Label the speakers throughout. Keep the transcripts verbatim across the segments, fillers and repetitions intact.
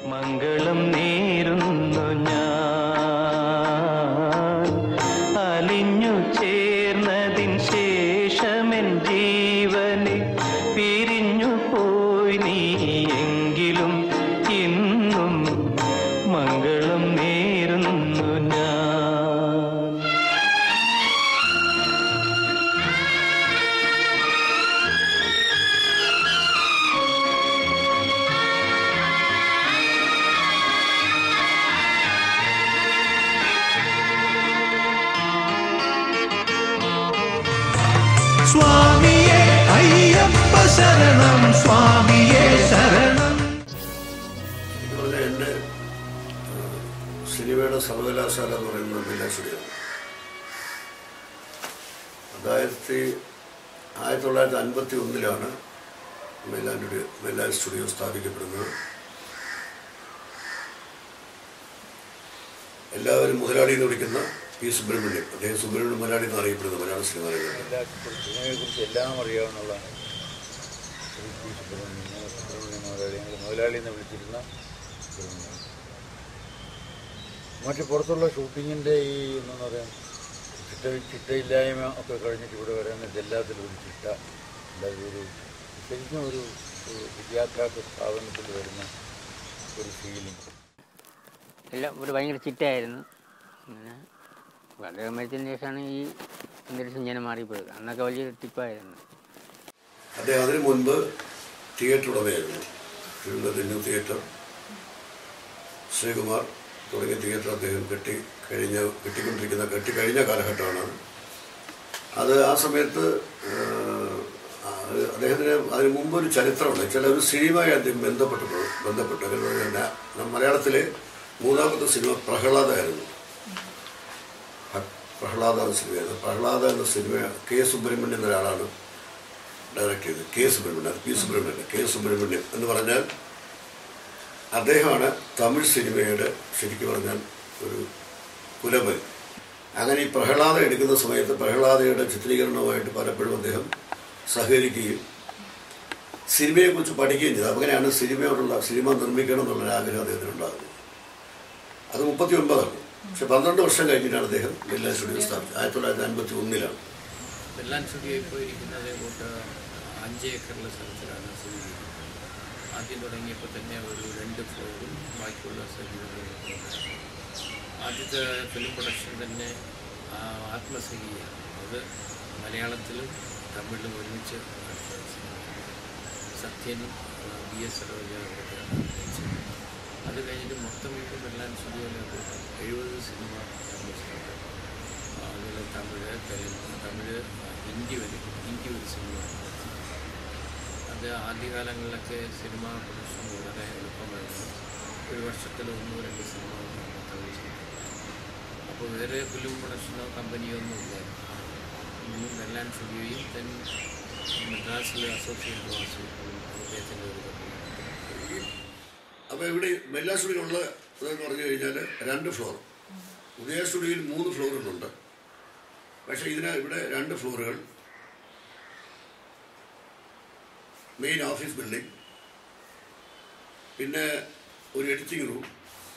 Speaker 1: മംഗളം നേരുന്നു ഞാൻ അലിഞ്ഞു ചേർന്നതിൻ ശേഷമെൻ ജീവനെ പിരിഞ്ഞു പോയി നീ എങ്കിലും ഇന്നും മംഗളം നേരുന്നു ഞാൻ.
Speaker 2: സ്വാമിയേ അയ്യപ്പ ശരണം, സ്വാമിയേ ശരണം.
Speaker 3: ഇതുപോലെ എൻ്റെ സിനിമയുടെ സർവകലാശാല എന്ന് പറയുന്നത് മെല്ലാ സ്റ്റുഡിയോ. രണ്ടായിരത്തി ആയിരത്തി തൊള്ളായിരത്തി അൻപത്തി ഒന്നിലാണ് മെല്ലാ സ്റ്റുഡിയോ മെല്ലാ സ്റ്റുഡിയോ സ്ഥാപിക്കപ്പെടുന്നത്. എല്ലാവരും മുതലാളി എന്ന് വിളിക്കുന്ന പി സുബ്രഹ്മണ്യം, അദ്ദേഹം സുബ്രഹ്മണ്യം മുതലാളി എന്ന് അറിയപ്പെടുന്നത് മലയാള സിനിമ
Speaker 4: സിനിമയെക്കുറിച്ച് എല്ലാം അറിയാവുന്നതാണ്. പി സുബ്രഹ്മണ്യം സുബ്രഹ്മണ്യം മുതലാളി, ഞങ്ങൾ മുതലാളി എന്ന് വിളിച്ചിരുന്ന സുബ്രഹ്മണ്യം. മറ്റ് പുറത്തുള്ള ഷൂട്ടിങ്ങിൻ്റെ ഈ എന്താ പറയുക ചിട്ട ചിട്ടയില്ലായ്മ ഒക്കെ കഴിഞ്ഞിട്ട് ഇവിടെ വരാനായിട്ട് എല്ലാത്തിലും ഒരു ചിട്ട, അല്ലാതെ ഒരു ശരിക്കും ഒരു വിദ്യാഭ്യാസ സ്ഥാപനത്തിൽ വരുന്ന ഒരു ഫീലിംഗ്.
Speaker 5: എല്ലാം ഒരു ഭയങ്കര ചിട്ടയായിരുന്നു. പിന്നെ വളരെ മരിച്ചതിന് ശേഷമാണ് ഈ അന്തരീക്ഷം ഇങ്ങനെ മാറിപ്പോയത്. അന്നൊക്കെ വലിയ ടിപ്പായിരുന്നു.
Speaker 3: അദ്ദേഹം അതിനു മുൻപ് തിയേറ്റർ ഉടമയായിരുന്നു. തിരുവനന്തപുരം തിയേറ്റർ, ശ്രീകുമാർ തുടങ്ങിയ തിയേറ്റർ അദ്ദേഹം കെട്ടി കഴിഞ്ഞ കെട്ടിക്കൊണ്ടിരിക്കുന്ന കെട്ടിക്കഴിഞ്ഞ കാലഘട്ടമാണ് അത്. ആ സമയത്ത് അദ്ദേഹത്തിന് അതിന് മുമ്പ് ഒരു ചരിത്രമുണ്ട്. ചില ഒരു സിനിമയെ അദ്ദേഹം ബന്ധപ്പെട്ട് ബന്ധപ്പെട്ടു തന്നെ മലയാളത്തിലെ മൂന്നാമത്തെ സിനിമ പ്രഹ്ലാദായിരുന്നു. പ്രഹ്ലാദ എന്ന സിനിമയായിരുന്നു. പ്രഹ്ലാദ എന്ന സിനിമ കെ സുബ്രഹ്മണ്യം എന്നൊരാളാണ് ഡയറക്റ്റ് ചെയ്തത്. K Subrahmanyam, P Subrahmanyam, K Subrahmanyam എന്ന് പറഞ്ഞാൽ അദ്ദേഹമാണ് തമിഴ് സിനിമയുടെ ശരിക്കും പറഞ്ഞാൽ ഒരു കുലപതി. അങ്ങനെ ഈ പ്രഹ്ലാദ എടുക്കുന്ന സമയത്ത് പ്രഹ്ലാദയുടെ ചിത്രീകരണവുമായിട്ട് പലപ്പോഴും അദ്ദേഹം സഹകരിക്കുകയും സിനിമയെക്കുറിച്ച് പഠിക്കുകയും ചെയ്തു. അങ്ങനെയാണ് സിനിമയോടുള്ള സിനിമ നിർമ്മിക്കണം എന്നുള്ളൊരു ആഗ്രഹം അദ്ദേഹത്തിനുണ്ടാകുന്നത്. അത് മുപ്പത്തി ഒൻപതാണ്. പക്ഷെ പന്ത്രണ്ട് വർഷം കഴിഞ്ഞിട്ടാണ് അദ്ദേഹം മെല്ലാ സ്റ്റുഡിയോ സ്ഥാപിച്ചത്. ആയിരത്തി തൊള്ളായിരത്തി അൻപത്തി ഒന്നിലാണ്
Speaker 6: മെല്ലാ സ്റ്റുഡിയോ ഇപ്പോൾ ഇരിക്കുന്നത് കൊണ്ട് അഞ്ച് ഏക്കറിലെ സ്ഥലത്തിലാണ് സ്ഥിതി ചെയ്യുന്നത്. ആദ്യം തുടങ്ങിയപ്പോൾ തന്നെ ഒരു രണ്ട് ഫ്ലോറും ബാക്കിയുള്ള സ്ഥലങ്ങളും. ആദ്യത്തെ ഫിലിം പ്രൊഡക്ഷൻ തന്നെ ആത്മസഖിയാണ്. അത് മലയാളത്തിലും തമിഴിലും ഒരുമിച്ച് സത്യൻ ബി എസ് സരോജാണ്. അത് കഴിഞ്ഞിട്ട് മൊത്തം ഇപ്പോൾ മെല്ലാ സ്റ്റുഡിയോയിലേക്ക് എഴുപത് സിനിമ നിർമ്മിച്ചിട്ടുണ്ട്. അതുപോലെ തമിഴ്, തെലുങ്ക്, തമിഴ്, ഹിന്ദി വരെ ഹിന്ദി ഒരു സിനിമ. അത് ആദ്യകാലങ്ങളിലൊക്കെ സിനിമ പ്രൊഡക്ഷൻ വളരെ എളുപ്പമായിരുന്നു. ഒരു വർഷത്തിൽ ഒന്നോ രണ്ട് സിനിമ തമിഴ് സിനിമ. അപ്പോൾ വേറെ ഫിലിം പ്രൊഡക്ഷനോ കമ്പനിയോ ഒന്നും ഇല്ലായിരുന്നു. ഇന്നും മെല്ലാ സ്റ്റുഡിയോയും തെൻ മദ്രാസിലെ അസോസിയേറ്റ് വാസു അദ്ദേഹത്തിൻ്റെ ഒരു കമ്പനി.
Speaker 3: അപ്പോൾ ഇവിടെ മെല്ലാ സ്റ്റുഡിയോയിലുള്ള ഇതെന്ന് പറഞ്ഞു കഴിഞ്ഞാൽ രണ്ട് ഫ്ലോർ. ഉദയ സ്റ്റുഡിയോയിൽ മൂന്ന് ഫ്ലോറുകളുണ്ട്. പക്ഷേ ഇതിന് ഇവിടെ രണ്ട് ഫ്ലോറുകൾ. മെയിൻ ഓഫീസ് ബിൽഡിംഗ്, പിന്നെ ഒരു എഡിറ്റിംഗ് റൂം,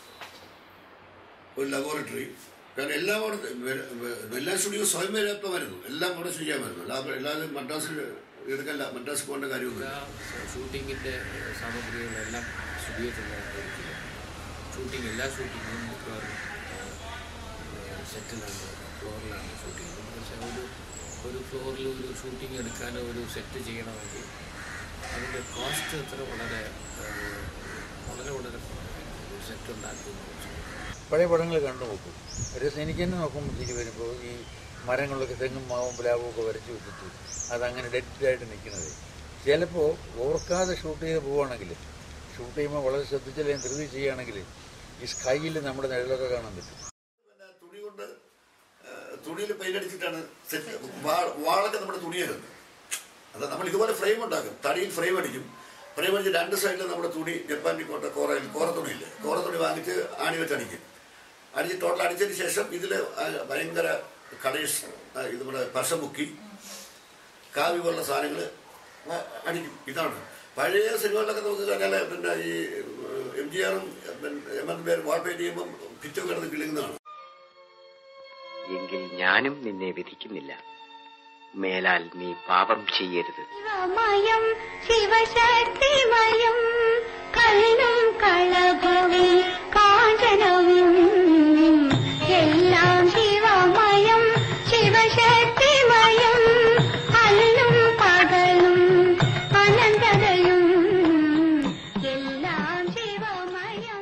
Speaker 3: ഒരു ലബോറട്ടറി. കാരണം എല്ലാം അവിടെ മെല്ലാ സ്റ്റുഡിയോ സ്വയം പര്യാപ്തമായിരുന്നു. എല്ലാം അവിടെ ചെയ്യാമായിരുന്നു. എല്ലാ എല്ലാവരും മദ്രാസിൽ എടുക്കല്ല, മദ്രാസിൽ പോകേണ്ട കാര്യമൊന്നുമില്ല.
Speaker 6: ഷൂട്ടിങ്ങിൻ്റെ സാമഗ്രികളെല്ലാം സ്റ്റുഡിയോ തന്നെ ഒരുക്കില്ല. ഷൂട്ടിങ് എല്ലാ ഷൂട്ടിങ്ങും മിക്കവാറും സെറ്റിലാണ്, ഫ്ലോറിലാണ് ഷൂട്ട് ചെയ്യുന്നത്. പക്ഷേ ഒരു ഒരു ഫ്ലോറിൽ ഒരു ഷൂട്ടിങ് എടുക്കാൻ ഒരു സെറ്റ് ചെയ്യണമെങ്കിൽ അതിൻ്റെ കോസ്റ്റ് അത്ര വളരെ വളരെ വളരെ ഒരു സെറ്റ് ഉണ്ടാക്കുന്നു.
Speaker 4: പഴയ പടങ്ങൾ കണ്ടു നോക്കും. ഒരു എനിക്ക് തന്നെ നോക്കുമ്പോൾ തിരി വരുമ്പോൾ ഈ മരങ്ങളിലൊക്കെ തെങ്ങും മാവും പ്ലാവും ഒക്കെ വരച്ച് വെച്ചിട്ട് അതങ്ങനെ ഡെറ്റായിട്ട് നിൽക്കുന്നത്. ചിലപ്പോൾ ഓർക്കാതെ ഷൂട്ട് ചെയ്ത് പോവുകയാണെങ്കിൽ, ഷൂട്ട് ചെയ്യുമ്പോൾ വളരെ ശ്രദ്ധിച്ചില്ലെങ്കിൽ ധൃതി ചെയ്യുകയാണെങ്കിൽ ഈ സ്കൈയിൽ നമ്മുടെ നിഴലൊക്കെ കാണാൻ പറ്റും.
Speaker 3: തുണി കൊണ്ട് തുണിയിൽ പെയിന്റ് അടിച്ചിട്ടാണ് സെറ്റ്. വാളൊക്കെ നമ്മുടെ തുണിയായിരുന്നു. അത് നമ്മൾ ഇതുപോലെ ഫ്രെയിം ഉണ്ടാക്കും. തടിയിൽ ഫ്രെയിം അടിക്കും. ഫ്രെയിം അടിച്ച് രണ്ട് സൈഡിൽ നമ്മുടെ തുണി ജപ്പാനി കോട്ട കോറയിൽ കോറ തുണിയില്ലേ, കോറ തുണി വാങ്ങിച്ച് ആണി വെച്ച് അടിക്കും. അടിച്ച് ടോട്ടൽ അടിച്ചതിന് ശേഷം ഇതിൽ ഭയങ്കര കളേഴ്സ്, ഇത് നമ്മുടെ പശമുക്കി കാവ്യ പോലുള്ള സാധനങ്ങൾ അടിക്കും. ഇതാണ് പഴയ സിനിമകളിലൊക്കെ നോക്കി കഴിഞ്ഞാൽ പിന്നെ ഈ എം എം ജി ആറും എം എൻ പേര് വാൾപ്പേറ്റ് ചെയ്യുമ്പം ഭിറ്റം കിടന്ന് കിളിങ്ങുന്നതാണ്.
Speaker 7: എങ്കിൽ ഞാനും നിന്നെ വിധിക്കുന്നില്ല. മേലാൽ നീ പാപം ചെയ്യരുത്.
Speaker 8: ശിവമയം ശിവശക്തിമയം കല്ലും കളഭവും കാഞ്ചനവും എല്ലാം ശിവമയം ശിവശക്തിമയം അല്ലും പകലും അനന്തതയും എല്ലാം ശിവമയം.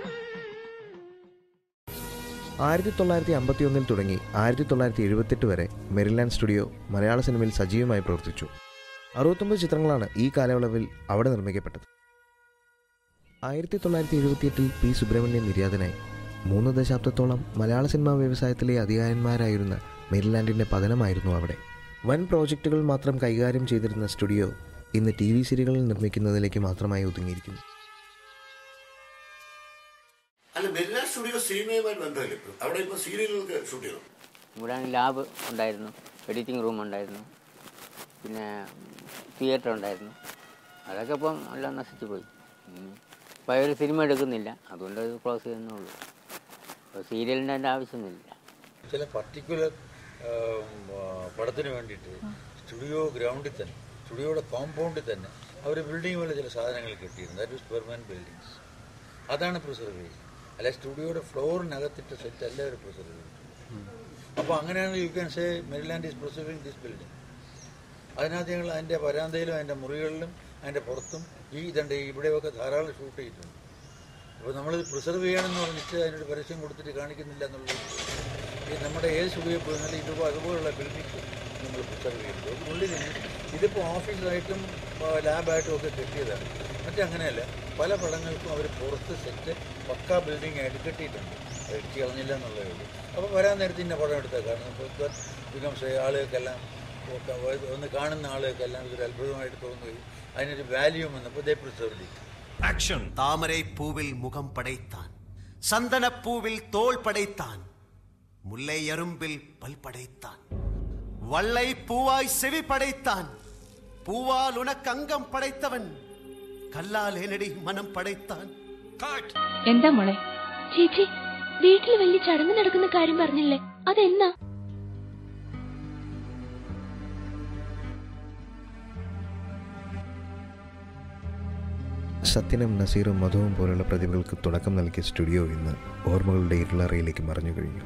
Speaker 9: ആയിരത്തി തൊള്ളായിരത്തി അമ്പത്തി ഒന്നിൽ തുടങ്ങി ആയിരത്തി തൊള്ളായിരത്തി എഴുപത്തെട്ട് വരെ മെരിലാൻഡ് സ്റ്റുഡിയോ മലയാള സിനിമയിൽ സജീവമായി പ്രവർത്തിച്ചു. അറുപത്തൊമ്പത് ചിത്രങ്ങളാണ് ഈ കാലയളവിൽ അവിടെ നിർമ്മിക്കപ്പെട്ടത്. ആയിരത്തി തൊള്ളായിരത്തി എഴുപത്തിയെട്ടിൽ പി സുബ്രഹ്മണ്യൻ നിര്യാതനായി. മൂന്ന് ദശാബ്ദത്തോളം മലയാള സിനിമാ വ്യവസായത്തിലെ അധികാരന്മാരായിരുന്ന മെരിലാൻഡിൻ്റെ പതനമായിരുന്നു അവിടെ. വൻ പ്രോജക്റ്റുകൾ മാത്രം കൈകാര്യം ചെയ്തിരുന്ന സ്റ്റുഡിയോ ഇന്ന് ടി വി സീരിയലുകൾ നിർമ്മിക്കുന്നതിലേക്ക് മാത്രമായി ഒതുങ്ങിയിരിക്കുന്നു.
Speaker 3: അല്ല, മെരിലാൻഡ് സ്റ്റുഡിയോ സിനിമയുമായി ബന്ധമില്ല. അവിടെ ഇപ്പോൾ സീരിയലുകൾക്ക് ഷൂട്ട് ചെയ്യണം.
Speaker 5: ഇവിടെ ലാബ് ഉണ്ടായിരുന്നു, എഡിറ്റിംഗ് റൂം ഉണ്ടായിരുന്നു, പിന്നെ തിയേറ്റർ ഉണ്ടായിരുന്നു. അതൊക്കെ ഇപ്പം എല്ലാം നശിച്ചു പോയി. ഇപ്പോൾ അവർ സിനിമ എടുക്കുന്നില്ല, അതുകൊണ്ട് അത് ക്ലോസ് ചെയ്യുന്നുള്ളൂ. അപ്പോൾ സീരിയലിൻ്റെ അതിൻ്റെ ആവശ്യമൊന്നുമില്ല.
Speaker 4: ചില പർട്ടിക്കുലർ പടത്തിന് വേണ്ടിയിട്ട് സ്റ്റുഡിയോ ഗ്രൗണ്ടിൽ തന്നെ, സ്റ്റുഡിയോയുടെ കോമ്പൗണ്ടിൽ തന്നെ അവർ ബിൽഡിംഗ് പോലെ ചില സാധനങ്ങൾ കിട്ടിയിരുന്നു. That is permanent buildings. അതാണ് പ്രിസർവ് ചെയ്യുന്നത്. അല്ല, സ്റ്റുഡിയോയുടെ ഫ്ലോറിനകത്തിട്ട സെറ്റ് അല്ല അവർ പ്രിസർവ് ചെയ്യുന്നത്. അപ്പോൾ അങ്ങനെയാണെങ്കിൽ you can say Merryland is preserving this building. അതിനകത്ത് ഞങ്ങൾ അതിൻ്റെ വരാന്തയിലും അതിൻ്റെ മുറികളിലും അതിൻ്റെ പുറത്തും ഈ ഇതുണ്ട്, ഇവിടെയൊക്കെ ധാരാളം ഷൂട്ട് ചെയ്തിട്ടുണ്ട്. അപ്പോൾ നമ്മളിത് പ്രിസർവ് ചെയ്യണമെന്ന് പറഞ്ഞിട്ട് അതിനൊരു പരസ്യം കൊടുത്തിട്ട് കാണിക്കുന്നില്ല എന്നുള്ളത്. ഈ നമ്മുടെ ഏത് സ്റ്റുഡിയോ പോയിരുന്നാലും ഇതുപോലെ അതുപോലുള്ള ബിൽഡിങ്സ് നമ്മൾ പ്രിസർവ് ചെയ്യുന്നത്. ഉള്ളിൽ ഇതിപ്പോൾ ഓഫീസായിട്ടും ലാബായിട്ടും ഒക്കെ കെട്ടിയതാണ്. മറ്റങ്ങനെയല്ല, പല പടങ്ങൾക്കും അവർ പുറത്ത് സെറ്റ് പക്കാ ബിൽഡിംഗ് ആയിട്ട് കെട്ടിയിട്ടുണ്ട്. ഇടിച്ച് കളഞ്ഞില്ല എന്നുള്ളതേ ഉള്ളൂ. അപ്പോൾ വരാൻ നേരത്തെ ഇന്ന പടം എടുത്താൽ കാരണം ഇപ്പോൾ ബിക്കംസ് ആളുകൾക്കെല്ലാം ഒന്ന് കാണുന്ന ആളുകൾക്കെല്ലാം ഇതൊരു അത്ഭുതമായിട്ട് തോന്നുകയും അതിനൊരു വാല്യൂ വന്നപ്പോൾ ദേ പ്രിസർവ് ചെയ്യും.
Speaker 2: ആക്ഷൻ.
Speaker 10: தாமரை பூவில் முகம் படைத்தான், சந்தனப்பூவில் தோள் படைத்தான், முல்லை அரும்பில் பல் படைத்தான், வள்ளை பூவாய் செவி படைத்தான், பூவால் உனக்கு அங்கம் படைத்தவன், கல்லால் ஏனடி மனம் படைத்தான்.
Speaker 11: എന്താ മോളെ? ചേച്ചി വീട്ടിൽ വലിയ ചടങ്ങ് നടക്കുന്ന കാര്യം പറഞ്ഞില്ലേ, അതെന്നാ?
Speaker 9: സത്യനും നസീറും മധുവും പോലുള്ള പ്രതിഭകൾക്ക് തുടക്കം നൽകിയ സ്റ്റുഡിയോ ഇന്ന് ഓർമ്മകളുടെ ഇരുളറയിലേക്ക് മറഞ്ഞു കഴിഞ്ഞു.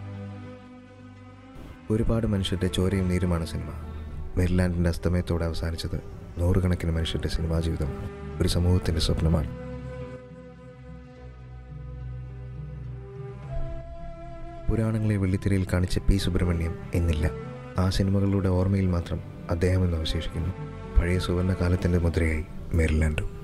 Speaker 9: ഒരുപാട് മനുഷ്യരുടെ ചോരയും നീരുമാണ് സിനിമ. മെരിലാൻഡിൻ്റെ അസ്തമയത്തോടെ അവസാനിച്ചത് നൂറുകണക്കിന് മനുഷ്യരുടെ സിനിമാ ജീവിതമാണ്, ഒരു സമൂഹത്തിൻ്റെ സ്വപ്നമാണ്. പുരാണങ്ങളെ വെള്ളിത്തിരയിൽ കാണിച്ച പി സുബ്രഹ്മണ്യം ഇന്നില്ല. ആ സിനിമകളുടെ ഓർമ്മയിൽ മാത്രം അദ്ദേഹം ഇന്ന് അവശേഷിക്കുന്നു. പഴയ സുവർണ്ണ കാലത്തിൻ്റെ മുദ്രയായി മെരിലാൻഡും.